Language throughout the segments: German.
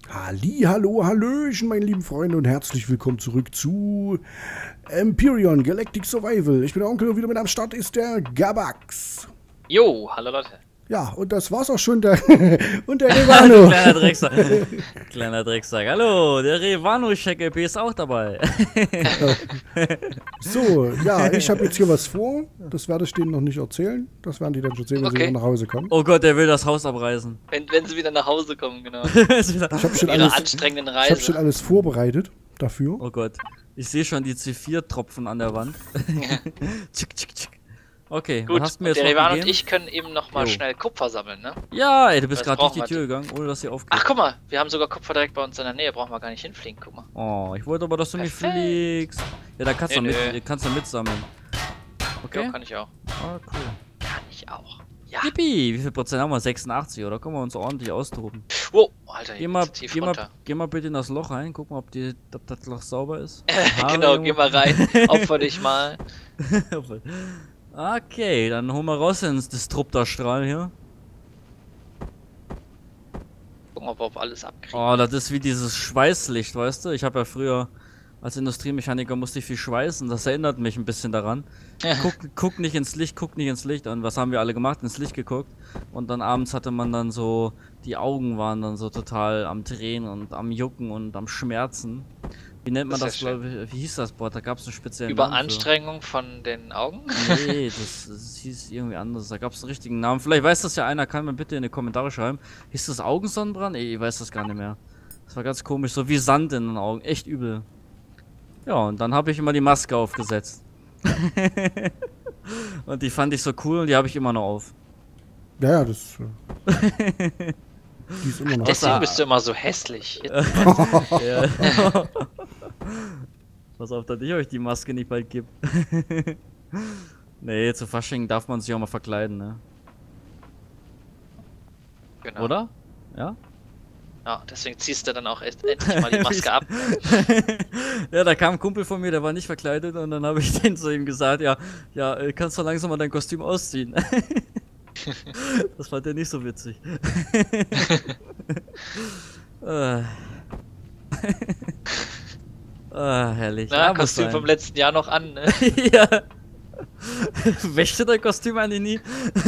Hallo, hallöchen, meine lieben Freunde und herzlich willkommen zurück zu Empyrion Galactic Survival. Ich bin der Onkel und wieder mit am Start ist der Gabax. Jo, hallo Leute. Ja, und das war's auch schon, und der Revano. Kleiner Drecksack. Kleiner Drecksack. Hallo, der Revano-Check-EP ist auch dabei. So, ja, ich habe jetzt hier was vor. Das werde ich denen noch nicht erzählen. Das werden die dann schon sehen, wenn sie wieder nach Hause kommen. Oh Gott, der will das Haus abreißen. Wenn sie wieder nach Hause kommen, genau. Ich habe schon, anstrengenden Reise. Ich hab schon alles vorbereitet dafür. Oh Gott, ich sehe schon die C4-Tropfen an der Wand. Tschick, tschick, tschick. Okay, gut, was hast du mir jetzt der noch Revan gegeben? und ich können eben noch mal schnell Kupfer sammeln, ne? Ja, ey, du bist Das gerade durch die brauchen wir Tür gegangen, ohne dass sie aufgeht. Ach, guck mal, wir haben sogar Kupfer direkt bei uns in der Nähe, brauchen wir gar nicht hinfliegen, guck mal. Oh, ich wollte aber, dass du nicht Perfekt. fliegst. Ja, da kannst du Nö, kannst du mitsammeln. Okay? Ja, kann ich auch. Ah, cool. Kann ich auch. Ja. Yippie, wie viel Prozent haben wir? 86, oder? Können wir uns ordentlich austoben. Wow, Alter, Geh mal, tief geh, mal, runter. geh mal bitte in das Loch rein, guck mal, ob das Loch sauber ist. Genau, geh mal rein, opfer dich mal. Okay, dann holen wir raus ins Disruptorstrahl hier. Gucken, ob wir auf alles abkriegen. Oh, das ist wie dieses Schweißlicht, weißt du? Ich habe ja früher als Industriemechaniker musste ich viel schweißen, das erinnert mich ein bisschen daran. Guck nicht ins Licht, guck nicht ins Licht. Und was haben wir alle gemacht? Ins Licht geguckt. Und dann abends hatte man dann so, die Augen waren dann so total am Drehen und am Jucken und am Schmerzen. Wie nennt man das, glaube ich? Wie hieß das, boah? Da gab es einen speziellen Namen Überanstrengung von den Augen? Nee, das hieß irgendwie anders. Da gab es einen richtigen Namen. Vielleicht weiß das ja einer, kann mir bitte in die Kommentare schreiben. Hieß das Augensonnenbrand? Ich weiß das gar nicht mehr. Das war ganz komisch, so wie Sand in den Augen. Echt übel. Ja, und dann habe ich immer die Maske aufgesetzt. Und die fand ich so cool und die habe ich immer noch auf. Ja, das... die ist immer noch... Deswegen bist du immer so hässlich. Ja. Pass auf, dass ich euch die Maske nicht bald gebe. Nee, zu Fasching darf man sich auch mal verkleiden, ne? Genau. Oder? Ja? Ja, deswegen ziehst du dann auch endlich mal die Maske ab. Ja, da kam ein Kumpel von mir, der war nicht verkleidet und dann habe ich den zu ihm gesagt, ja, kannst du langsam mal dein Kostüm ausziehen. Das fand er nicht so witzig. Herrlich. Na, Ja, Kostüm vom letzten Jahr noch an, ne? Ja. Wäschte dein Kostüm eigentlich nie?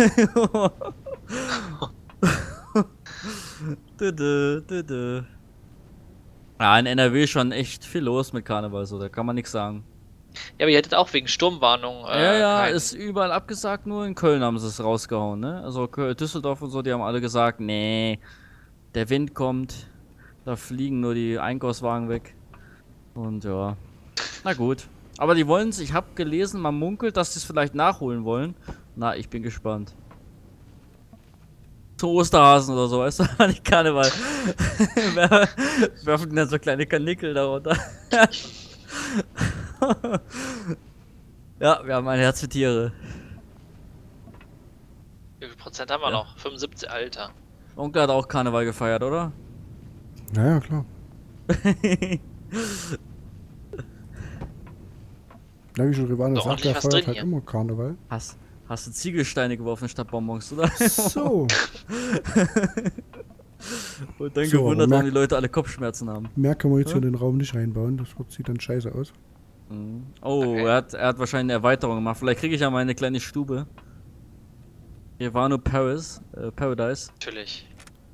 Ja, in NRW schon echt viel los mit Karneval, so, da kann man nichts sagen. Ja, aber ihr hättet auch wegen Sturmwarnung. Ja, ist überall abgesagt, nur in Köln haben sie es rausgehauen, ne? Also Düsseldorf und so, die haben alle gesagt, nee, der Wind kommt, da fliegen nur die Einkaufswagen weg. Und ja, na gut. Aber die wollen es, ich habe gelesen, man munkelt, dass sie es vielleicht nachholen wollen. Na, ich bin gespannt. Zu Osterhasen oder so, weißt du, nicht Karneval. Werfen dann so kleine Karnickel darunter. Ja, wir haben ein Herz für Tiere. Wie viel Prozent haben wir noch? 75, Alter. Onkel hat auch Karneval gefeiert, oder? Ja, klar. Ja, wie schon Rivano Doch, sagt, der was feiert drin halt hier. immer Karneval. Hast du Ziegelsteine geworfen statt Bonbons, oder? So. Und dann So, gewundert, aber warum die Leute alle Kopfschmerzen haben. Mehr können wir jetzt hier in den Raum nicht reinbauen, sieht dann scheiße aus. Oh, Okay. er hat wahrscheinlich eine Erweiterung gemacht. Vielleicht kriege ich ja mal eine kleine Stube. Hier war nur Paradise. Natürlich.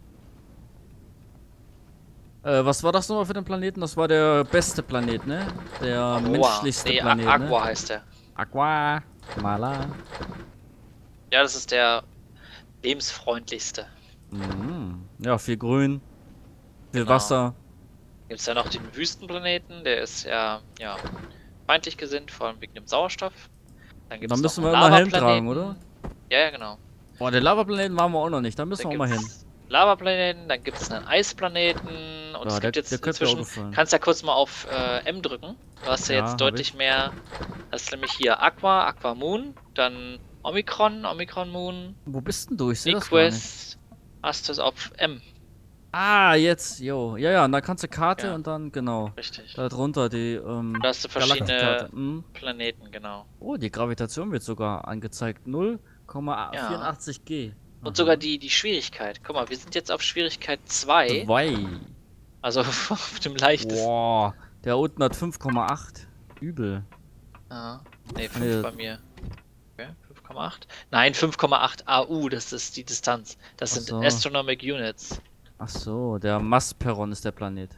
Was war das nochmal für den Planeten? Das war der beste Planet, ne? Der menschlichste Nee, Planet, Aqua ne? heißt der. Aqua. Mala. Ja, das ist der lebensfreundlichste. Ja, viel Grün. Viel Genau. Wasser. Gibt es ja noch den Wüstenplaneten, der ist ja feindlich gesinnt, vor allem wegen dem Sauerstoff. Dann gibt's Dann noch müssen einen wir immer Helm Lavaplaneten. tragen, oder? Ja, genau. Boah, der Lavaplaneten waren wir auch noch nicht. Da müssen Dann wir auch mal hin. gibt's Lavaplaneten, dann gibt es einen Eisplaneten und Ja, es gibt der jetzt könnte mir auch inzwischen, gefallen. kannst ja kurz mal auf M drücken. Du hast ja Ja, jetzt hab deutlich mehr, das ist nämlich hier Aqua Moon, dann Omikron Moon, Wo bist denn du? Ich sehe das gar nicht. Equus, hast du es auf M, Ah, jetzt, jo. Ja, und dann kannst du Karte Ja. und dann, genau. richtig. Da drunter die, Da hast du verschiedene Galaktikkarte. Planeten, genau. Oh, die Gravitation wird sogar angezeigt. 0,84 G. Und sogar die Schwierigkeit. Guck mal, wir sind jetzt auf Schwierigkeit 2. 2. Also auf dem leichtesten. Boah, der unten hat 5,8. Übel. Ja. Ne, 5 bei mir. Okay, 5,8. Nein, 5,8 AU, das ist die Distanz. Das sind so. Astronomic Units. Ach so, der Masperon ist der Planet.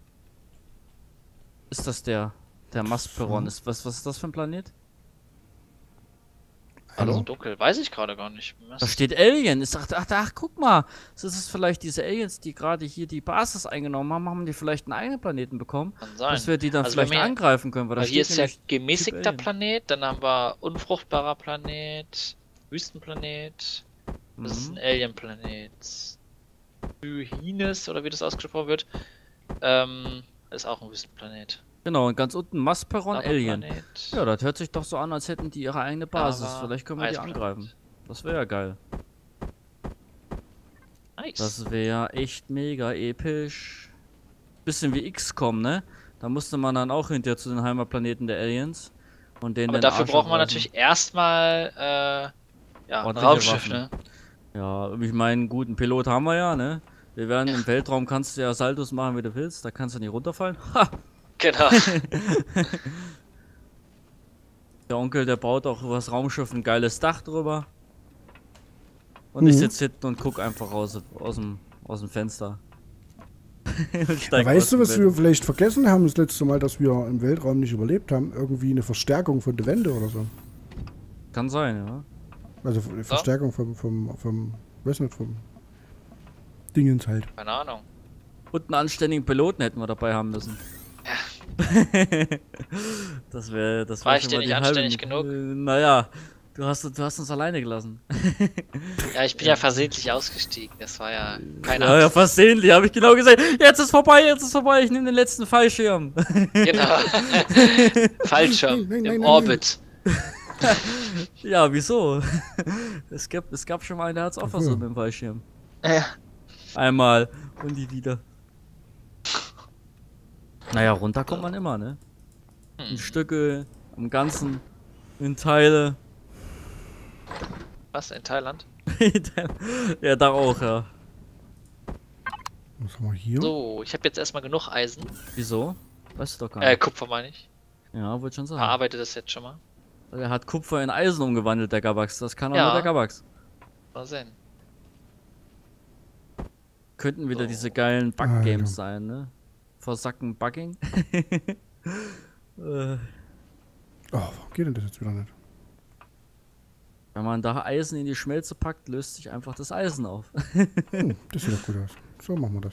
Ist das der Masperon? Was ist das für ein Planet? Also Hallo? dunkel, weiß ich gerade gar nicht. Da steht Alien. Ach, guck mal. Das ist vielleicht diese Aliens, die gerade hier die Basis eingenommen haben. Haben die vielleicht einen eigenen Planeten bekommen? Kann sein. Dass wir die dann Also vielleicht bei mir- angreifen können. Weil da Weil hier steht ist ja nämlich gemäßigter Typ Alien. Planet, dann haben wir unfruchtbarer Planet, Wüstenplanet, das ist ein Alien-Planet. Hyines, oder wie das ausgesprochen wird, ist auch ein Wüstenplanet. Genau, und ganz unten Masperon Alien. Lavaplanet. Ja, das hört sich doch so an, als hätten die ihre eigene Basis. Lava, Vielleicht können wir die Eisplanet. angreifen. Das wäre ja geil. Nice. Das wäre echt mega episch. Bisschen wie XCOM, ne? Da musste man dann auch hinterher zu den Heimatplaneten der Aliens. Und denen Aber den dafür Arsch braucht man abreißen. natürlich erstmal ein Ordentliche Raumschiff, Waffen. ne? Ja, ich meine, einen guten Pilot haben wir ja, ne? Wir werden im Weltraum, kannst du ja Saltos machen, wie du willst. Da kannst du nicht runterfallen. Ha! Genau. Der Onkel, der baut auch über das Raumschiff ein geiles Dach drüber. Und ich sitze hinten und guck einfach aus dem Fenster. Und steig Weißt aus du, dem was Bett. wir vielleicht vergessen haben das letzte Mal, dass wir im Weltraum nicht überlebt haben? Irgendwie eine Verstärkung von der Wände oder so. Kann sein, ja. Also eine Verstärkung vom weiß nicht, vom Dingens halt. Keine Ahnung. Und einen anständigen Piloten hätten wir dabei haben müssen. Das wäre War ich schon dir mal nicht die anständig halbe- genug? Naja, du hast uns alleine gelassen. Ja, ich bin ja versehentlich ausgestiegen. Das war ja keine Ja, ja, Absicht. versehentlich, habe ich genau gesagt. Jetzt ist vorbei, ich nehme den letzten Fallschirm. Genau. Fallschirm Nein, nein, im nein, Orbit. Ja, wieso? Es gab schon mal einen, der hat's auch versucht mit dem Fallschirm. Ja. Einmal und die wieder. Naja, runter kommt man immer, ne? In Stücke, am Ganzen, in Teile. Was, in Thailand? Ja, da auch, ja. Was haben wir hier? So, ich habe jetzt erstmal genug Eisen. Wieso? Weißt du doch gar nicht. Kupfer meine ich. Ja, wollte schon sagen. Verarbeite das jetzt schon mal. Er hat Kupfer in Eisen umgewandelt, der Gabax. Das kann auch Ja. nur der Gabax. Mal sehen. Könnten wieder So. diese geilen Bug-Games sein, ne? Versacken Bugging. Oh, warum geht denn das jetzt wieder nicht? Wenn man da Eisen in die Schmelze packt, löst sich einfach das Eisen auf. Das sieht doch gut aus. So machen wir das.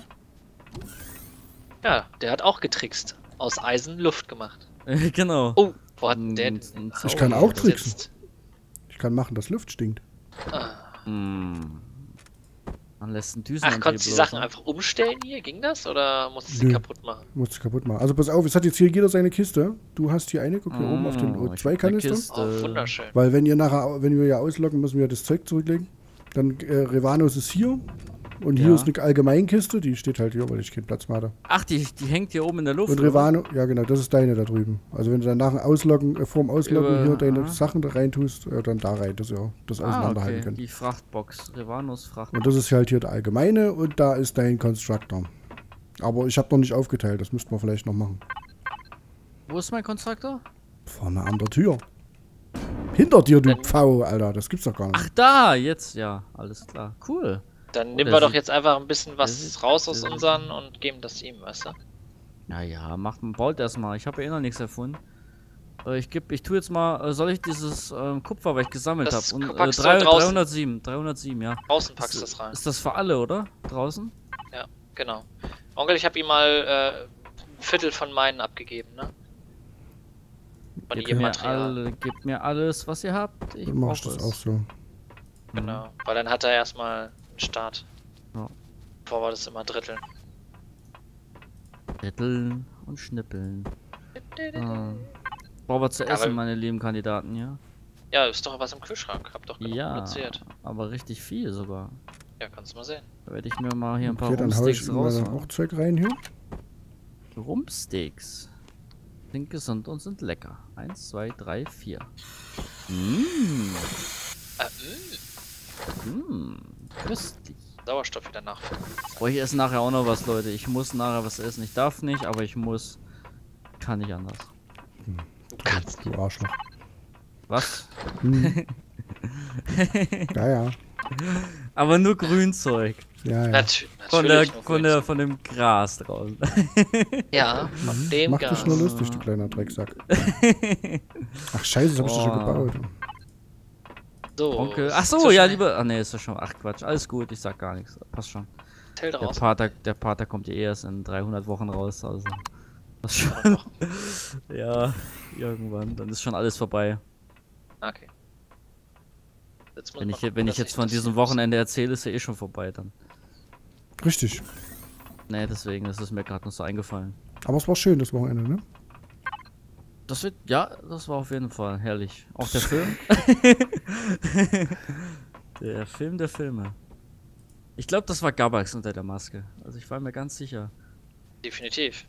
Ja, der hat auch getrickst. Aus Eisen Luft gemacht. Genau. Oh, wo hat denn der Ein Zauber- Ich kann auch tricksen. gesetzt? Ich kann machen, dass Luft stinkt. Hm. Man lässt einen Ach, Düsenantrieb konntest du die los, Sachen ne? einfach umstellen hier? Ging das? Oder musstest du sie Nö. kaputt machen? Musst du kaputt machen. Also pass auf, es hat jetzt hier jeder seine Kiste. Du hast hier eine, guck hier oben auf den Oh, ich hab eine O2-Kanister. Kiste. Oh, wunderschön. Weil wenn wir ja ausloggen, müssen wir das Zeug zurücklegen. Dann Revanos ist hier. Und hier Ja. ist eine Allgemeinkiste, die steht halt hier, weil ich keinen Platz mehr hatte. Ach, die hängt hier oben in der Luft. Und oder? Revano, ja genau, das ist deine da drüben. Also wenn du dann nach dem Ausloggen, vorm Ausloggen hier deine Sachen da reintust, dann da rein, das ja das auseinanderhalten okay. können. Die Frachtbox. Revanos Frachtbox. Und das ist halt hier der allgemeine und da ist dein Constructor. Aber ich habe noch nicht aufgeteilt, das müssten wir vielleicht noch machen. Wo ist mein Konstruktor? Vorne an der Tür. Hinter dir, du Dann- Pfau, Alter, das gibt's doch gar nicht. Ach, da, jetzt, ja. Alles klar. Cool. Dann Oh, nehmen der wir doch sieht- jetzt einfach ein bisschen der was sieht- raus aus der- unseren und geben das ihm, weißt du? Naja, baut erstmal. Ich habe ja eh noch nichts erfunden. Ich tue jetzt mal, soll ich dieses Kupfer, was ich gesammelt Das habe? packst du draußen. 307, ja. Draußen packst du das rein. Ist das für alle, oder? Draußen? Ja, genau. Onkel, ich habe ihm mal ein Viertel von meinen abgegeben, ne? Von Gebt ihrem mir, Material. gebt mir alles, was ihr habt. Ich Dann mach ich brauche das es. auch so. Genau. Weil dann hat er erstmal einen Start. Ja. Bevor wir das immer dritteln. Ritteln und schnippeln. Brauchen wir zu Ja, essen, weil- meine lieben Kandidaten, ja? Ja, ist doch was im Kühlschrank. Hab doch genug Ja, produziert. aber richtig viel sogar. Ja, kannst du mal sehen. Da werde ich mir mal hier ein paar Okay, dann hau ich Rumpsteaks mal raus. auch Zeug rein hier. Rumpsteaks. Sind gesund und sind lecker. 1, 2, 3, 4. Äh, Köstlich. Sauerstoff wieder nachfüllen. Boah, ich esse nachher auch noch was, Leute. Ich muss nachher was essen. Ich darf nicht, aber ich muss. Kann nicht anders. Du kannst. Du Arschloch. Was? Hm. Ja. Aber nur Grünzeug. Ja. Natürlich Von dem Gras draußen. Ja, von dem Mach dich Gas. nur lustig, du kleiner Drecksack. Ach scheiße, das hab ich doch schon gebaut. So. Onkel. Ach so, ja, lieber. Ach nee, ist doch schon. Ach Quatsch, alles gut, ich sag gar nichts. Passt schon. Tell draus. Der Pater kommt ja erst in 300 Wochen raus, also. Das schon. Ja, irgendwann. Dann ist schon alles vorbei. Okay. Wenn ich jetzt von diesem Wochenende erzähle, ist ja eh schon vorbei dann. Richtig. Nee, deswegen ist es mir gerade noch so eingefallen. Aber es war schön, das Wochenende, ne? Das wird, ja, das war auf jeden Fall herrlich. Auch der Film. Der Film der Filme. Ich glaube, das war Gabax unter der Maske. Also ich war mir ganz sicher. Definitiv.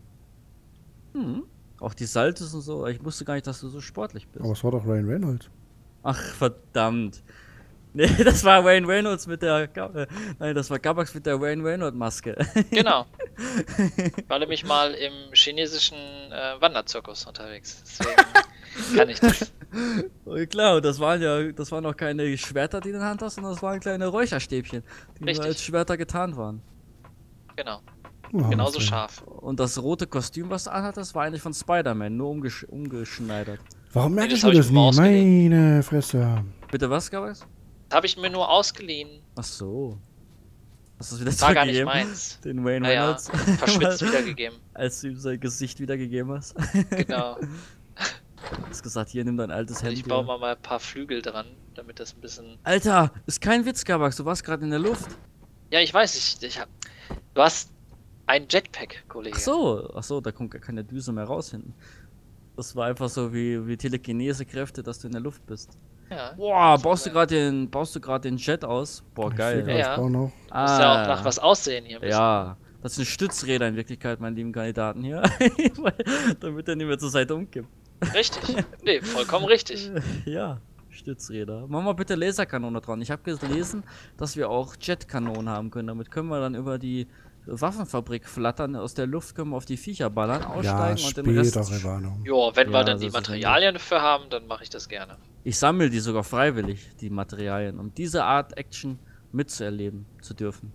Auch die Saltes und so. Ich wusste gar nicht, dass du so sportlich bist. Aber es war doch Ryan Reynolds. Ach, verdammt. Nee, das war Wayne Reynolds mit der... Nein, das war Gabax mit der Wayne Reynolds Maske. Genau. Ich war nämlich mal im chinesischen Wanderzirkus unterwegs. Deswegen kann ich das. Klar, das waren noch keine Schwerter, die du in der Hand hast, sondern das waren kleine Räucherstäbchen, die nur als Schwerter getarnt waren. Genau. Oh, Genauso okay. scharf. Und das rote Kostüm, was du anhattest, war eigentlich von Spider-Man, nur umgeschneidert. Warum merke das ich hab mir ich das mir nie? ausgeliehen. Meine Fresse. Bitte was, Gabax? Das habe ich mir nur ausgeliehen. Ach so. Hast du es wieder War gar nicht zurückgegeben? meins. Den Wayne Naja, Reynolds? verschwitzt wiedergegeben. Als du ihm sein Gesicht wiedergegeben hast. Genau. Du hast gesagt, hier, nimm dein altes Also Hemd. ich baue mal ein paar Flügel dran, damit das ein bisschen... Alter, ist kein Witz, Gabax, du warst gerade in der Luft. Ja, ich weiß, du hast ein Jetpack, Kollege. Ach so, da kommt gar keine Düse mehr raus hinten. Das war einfach so wie Telekinese-Kräfte, dass du in der Luft bist. Ja. Boah, baust du gerade den Jet aus? Boah, geil. Ich Ja. brauch noch. Muss ja auch nach was aussehen hier. Ja, das sind Stützräder in Wirklichkeit, meine lieben Kandidaten hier. Damit er nicht mehr zur Seite umkippt. Richtig. Nee, vollkommen richtig. Ja, Stützräder. Mach mal bitte Laserkanone dran. Ich habe gelesen, dass wir auch Jetkanonen haben können. Damit können wir dann über die Waffenfabrik flattern. Aus der Luft können wir auf die Viecher ballern, aussteigen Ja, und den Rest... später, Rivano. Jo, wenn wir Ja, dann die das ist Materialien dafür haben, dann mache ich das gerne. Ich sammle die sogar freiwillig, die Materialien, um diese Art Action mitzuerleben zu dürfen.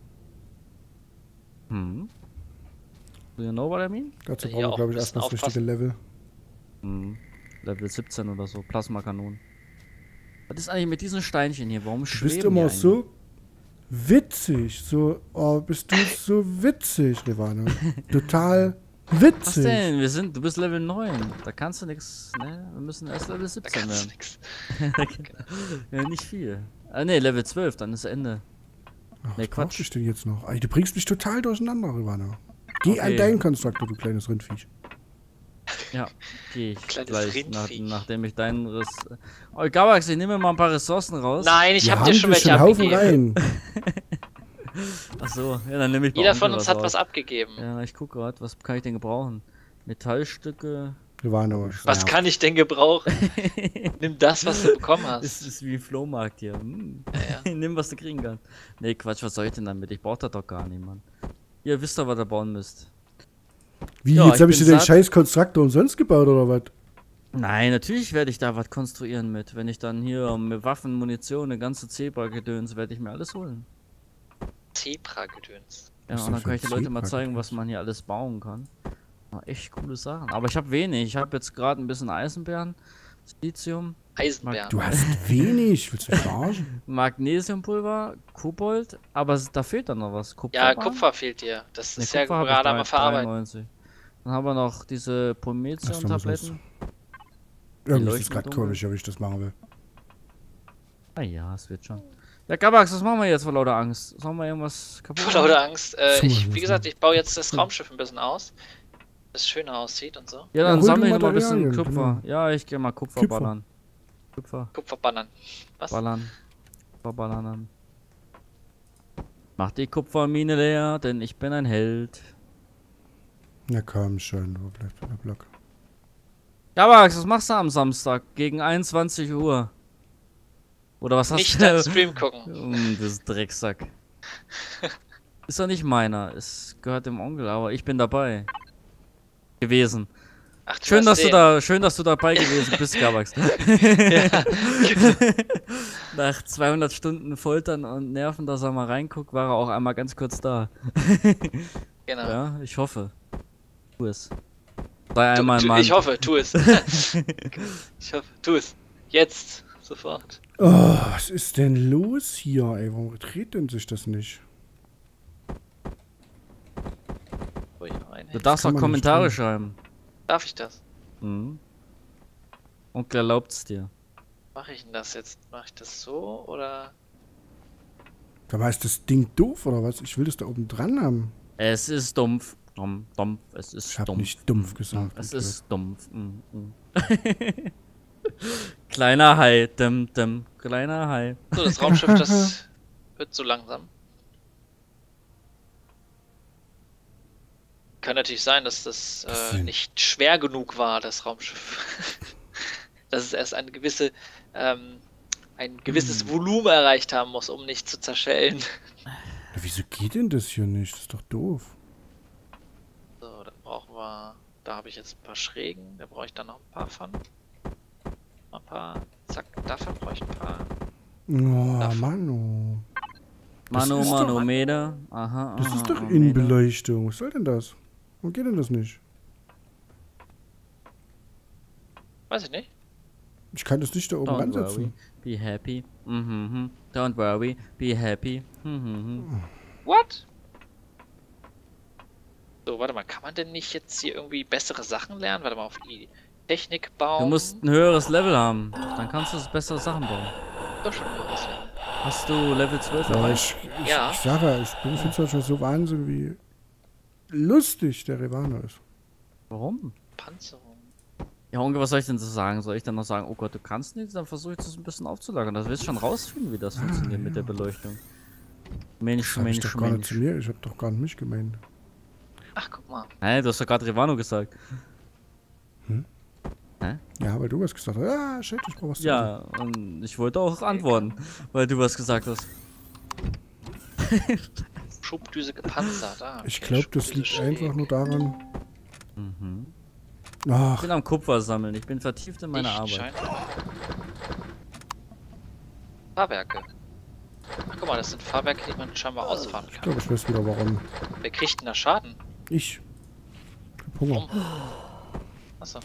Do you know what I mean? Dazu Hier brauchen wir, auch glaube ich, ein erstmal das bisschen richtige Level. Level 17 oder so, Plasmakanonen. Was ist eigentlich mit diesen Steinchen hier? Warum Du schweben bist die immer eigentlich? so witzig. So, oh, bist du so witzig, Rivano. Total Was witzig. denn? Du bist Level 9. Da kannst du nichts, ne? Wir müssen erst Level Da 17 kannst du werden. nix. Ja, nicht viel. Ah ne, Level 12, dann ist Ende. Ach, Nee, was brauch Quatsch. ich denn jetzt noch? Ey, du bringst mich total durcheinander, Rivano. Geh Okay. an deinen Konstruktor, du kleines Rindviech. Ja, geh ich Kleines gleich, Rindviech. nachdem ich deinen Riss... Oh, Gabax, ich nehme mal ein paar Ressourcen raus. Nein, ich Wir hab dir schon welche einen Haufen abgegeben. rein. Achso, ja, dann nehme ich mal Jeder Onkel von uns hat raus. was abgegeben. Ja, ich gucke gerade, was kann ich denn gebrauchen? Metallstücke. Rivano. Was kann ich denn gebrauchen? Nimm das, was du bekommen Ist, hast. ist wie ein Flohmarkt hier. Ja, Nimm, was du kriegen kannst. Nee, Quatsch, was soll ich denn damit? Ich brauch das doch gar nicht, Mann. Ihr wisst doch, was ihr bauen müsst. Wie, Ja, jetzt habe ich ich dir bin den satt. scheiß Konstruktor umsonst gebaut, oder was? Nein, natürlich werde ich da was konstruieren mit. Wenn ich dann hier mit Waffen, Munition, eine ganze Zebra-Gedöns, werde ich mir alles holen. Zebra-Gedöns. Ja, Was und dann denn kann ich für den Leuten mal Zebra-Gedöns? zeigen, was man hier alles bauen kann. Ja, echt coole Sachen. Aber ich habe wenig. Ich habe jetzt gerade ein bisschen Eisenbeeren, Silizium, Eisenbären. Du hast wenig. Willst du mich verarschen? Magnesiumpulver, Kobold, aber da fehlt dann noch was. Kupfer Ja, Kupfer fehlt dir. Das Nee, ist ja Kupfer hab ich gerade am Verarbeiten. 93. Dann haben wir noch diese Prometheum-Tabletten. Irgendwie ist leuchten es gerade dunkel. komisch, wie ich das machen will. Ah ja, es wird schon. Ja, Gabax, was machen wir jetzt vor lauter Angst? Sollen wir irgendwas kaputt Vor machen? lauter Angst. So, Wie gesagt, ich baue jetzt das Raumschiff ein bisschen aus. Das schöner aussieht und so. Ja, Ja, dann hol sammle du ich mal ein bisschen Materialien, Kupfer. genau. Ja, ich gehe mal Kupfer Kupfer. ballern. Kupfer Kupferbannern. Was? ballern. Kupfer ballern an. Mach die Kupfermine leer, denn ich bin ein Held. Na komm schon, wo bleibt der Block? Gabax, was machst du am Samstag gegen 21 Uhr? Oder was hast Nicht du? deinen Stream gucken. Das Drecksack. Ist doch nicht meiner. Es gehört dem Onkel, aber ich bin dabei. Gewesen. Ach, Schön, dass du dabei gewesen bist, Gabax. Ja. Nach 200 Stunden Foltern und Nerven, dass er mal reinguckt, war er auch einmal ganz kurz da. Genau. Ja, ich hoffe. Tu es. Sei einmal Mann. Ich hoffe, tu es. Ich hoffe, tu es. Jetzt. Sofort. Oh, was ist denn los hier, ey? Warum dreht denn sich das nicht? Ui, Du darfst auch man nicht Kommentare tun. schreiben. Darf ich das? Mhm. Onkel erlaubt's dir. Mache ich denn das jetzt? Mache ich das so oder? Da war ist das Ding doof, oder was? Ich will das da oben dran haben. Es ist dumpf. Dumpf. Es ist Ich hab dumpf. nicht dumpf gesagt. Es ist dumpf. Kleiner Hai. Kleiner Hai. So, das Raumschiff, das wird so langsam. Kann natürlich sein, dass das nicht schwer genug war, das Raumschiff. Dass es erst eine gewisse, ein gewisses Volumen erreicht haben muss, um nicht zu zerschellen. Ja, wieso geht denn das hier nicht? Das ist doch doof. So, dann brauchen wir. Da habe ich jetzt ein paar Schrägen. Da brauche ich dann noch ein paar von. Ein paar. Zack, davon brauche ich ein paar. Oh, Davon. Mann. Das Mano, ist Mano, doch- Meter. Aha. Das aha, ist doch aha, Innenbeleuchtung. Was soll denn das? Warum geht denn das nicht? Weiß ich nicht. Ich kann das nicht da oben Don't ransetzen. worry, be happy. Don't worry, be happy. What? So, warte mal, kann man denn nicht jetzt hier irgendwie bessere Sachen lernen? Warte mal, auf die Technik bauen. Du musst ein höheres Level haben. Dann kannst du bessere Sachen bauen. Doch schon höheres Level. Hast du Level 12 Ja, erreicht? Ja. ich sage ja, ich bin finde es schon so Wahnsinn, wie lustig der Revano ist. Warum? Panzerung. Ja, Onkel, was soll ich denn so sagen? Soll ich dann noch sagen, oh Gott, du kannst nichts? Dann versuche ich das ein bisschen aufzulagern. Das wirst du schon rausfinden, wie das funktioniert mit der Beleuchtung. Mensch, Das hab ich Mensch, doch gar nicht zu Mensch. mir. Ich habe doch gar nicht mich gemeint. Ach, guck mal. Hä, du hast doch gerade Revano gesagt. Ja, weil du was gesagt hast. Ja, shit, ich brauch was zu Ja, und ich wollte auch antworten, weil du was gesagt hast. Schubdüse gepanzert. Ah, okay. Ich glaube, das Schubdüse liegt schräg. einfach nur daran. Ich Ach, bin am Kupfer sammeln, ich bin vertieft in meiner Arbeit. Lichtschein. Fahrwerke. Ach, guck mal, das sind Fahrwerke, die man scheinbar ausfahren ich kann. glaube, ich weiß wieder warum. Wer kriegt denn da Schaden? Ich. Ich hab Hunger. Achso.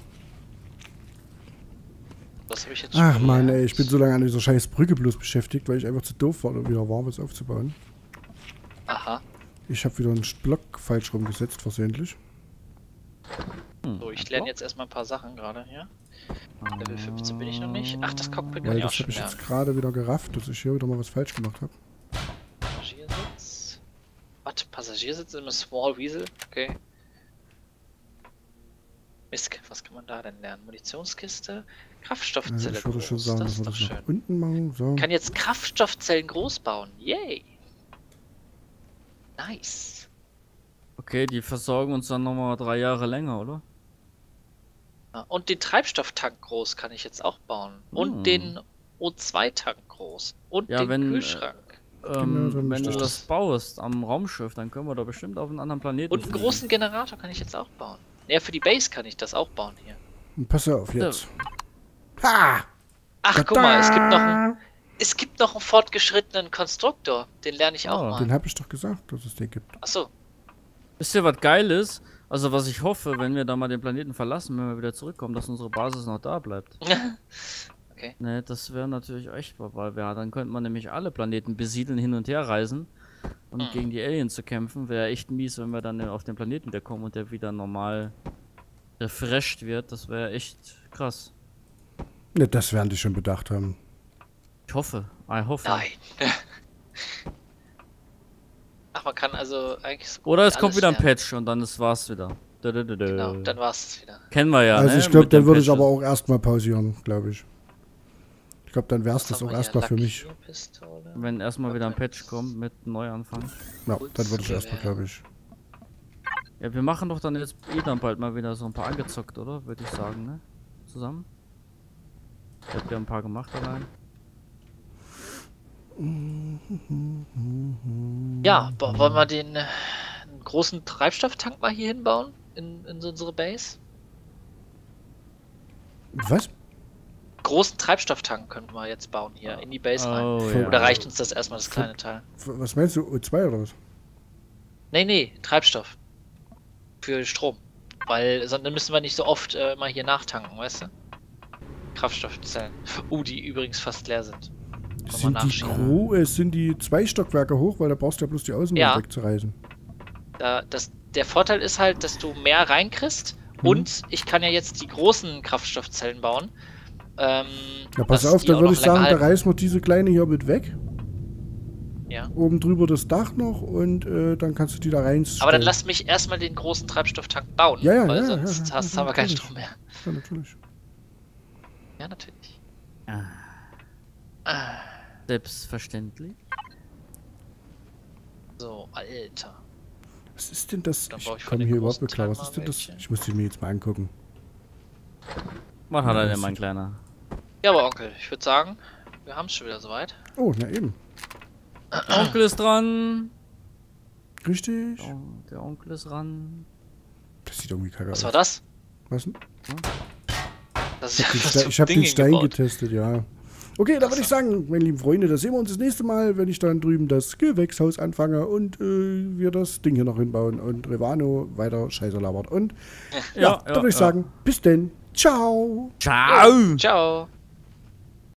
Was habe ich jetzt Ach schon Mann, gelernt? ey, ich bin so lange an dieser scheiß Brücke bloß beschäftigt, weil ich einfach zu doof war, um wieder warmes aufzubauen. Aha. Ich habe wieder einen Block falsch rumgesetzt, versehentlich. So, ich lerne jetzt erstmal ein paar Sachen gerade hier. Level 15 bin ich noch nicht. Ach, das Cockpit kann Weil ich auch das schon habe ich lernen. jetzt gerade wieder gerafft, dass ich hier wieder mal was falsch gemacht habe. Passagiersitz. Was? Passagiersitz im Small Weasel? Okay. Mist, was kann man da denn lernen? Munitionskiste? Kraftstoffzelle Ich würde schon groß. sagen, Das dass wir ist doch das nach schön. unten machen. So. Ich kann jetzt Kraftstoffzellen groß bauen. Yay! Nice. Okay, die versorgen uns dann nochmal 3 Jahre länger, oder? Ja, und den Treibstofftank groß kann ich jetzt auch bauen. Und den O2-Tank groß. Und Ja, den wenn, Kühlschrank. Genau, so wenn möchte du ich das baust am Raumschiff, dann können wir da bestimmt auf einen anderen Planeten Und einen fliegen. großen Generator kann ich jetzt auch bauen. Ja, für die Base kann ich das auch bauen hier. Und pass auf jetzt. Ha! Ach, guck mal, es gibt noch einen fortgeschrittenen Konstruktor. Den lerne ich auch Oh, mal. Den habe ich doch gesagt, dass es den gibt. Achso. Wisst ihr, was geil ist? Also, was ich hoffe, wenn wir da mal den Planeten verlassen, wenn wir wieder zurückkommen, dass unsere Basis noch da bleibt. Okay. Ne, das wäre natürlich echt, weil dann könnte man nämlich alle Planeten besiedeln, hin und her reisen. Und gegen die Aliens zu kämpfen, wäre echt mies, wenn wir dann auf den Planeten wieder kommen und der wieder normal refreshed wird. Das wäre echt krass. Ne, das werden die schon bedacht haben. Ich hoffe. I hoffe. Nein. Ach, man kann also eigentlich so gut Oder es alles kommt wieder ein lernen. Patch und dann war's wieder. Genau, dann war's es wieder. Kennen wir ja, Also ne? ich glaube, Mit dann den würde ich Patches. aber auch erstmal pausieren, glaube ich. Ich glaube, dann wäre es das haben auch wir hier? erstmal für mich. Lackierpistole. Wenn erstmal wieder ein Patch kommt mit Neuanfang. Ja, dann würde ich Gewehr. erstmal, glaube ich. Ja, wir machen doch dann jetzt dann bald mal wieder so ein paar angezockt, oder? Würde ich sagen, ne? Zusammen. Ich hab ja ein paar gemacht allein. Ja, wollen wir den großen Treibstofftank mal hier hinbauen? In unsere Base? Was? Großen Treibstofftank könnten wir jetzt bauen hier in die Base rein. Ja. Oder reicht uns das erstmal, das kleine Teil? Was meinst du? O2 oder was? Nee, Treibstoff. Für Strom. Weil dann müssen wir nicht so oft mal hier nachtanken, weißt du? Kraftstoffzellen. Die übrigens fast leer sind. Sind die 2 Stockwerke hoch, weil da brauchst du ja bloß die Außenwand wegzureißen. Der Vorteil ist halt, dass du mehr reinkriegst und ich kann ja jetzt die großen Kraftstoffzellen bauen. Ja, pass auf, da würde ich sagen, da reißen wir diese kleine hier mit weg. Ja. Oben drüber das Dach noch und dann kannst du die da reinstellen. Aber dann lass mich erstmal den großen Treibstofftank bauen, weil sonst haben wir keinen Strom mehr. Ja, natürlich. Ja, natürlich. Selbstverständlich. So, Alter. Was ist denn das? Ich komme hier überhaupt nicht klar. Was ist denn das? Ich muss die mir jetzt mal angucken. Was hat er denn, mein Kleiner? Ja, aber Onkel, ich würde sagen, wir haben es schon wieder soweit. Oh, na eben. Der Onkel ist dran. Richtig. Oh, der Onkel ist ran. Das sieht irgendwie kacke aus. Was war das? Was denn? Das ist ja Ich habe den Stein getestet, ja. Okay, dann würde ich sagen, meine lieben Freunde, da sehen wir uns das nächste Mal, wenn ich dann drüben das Gewächshaus anfange und wir das Ding hier noch hinbauen und Revano weiter Scheiße labert. Und ja, dann würde ich sagen, bis denn. Ciao. Ciao. Ciao.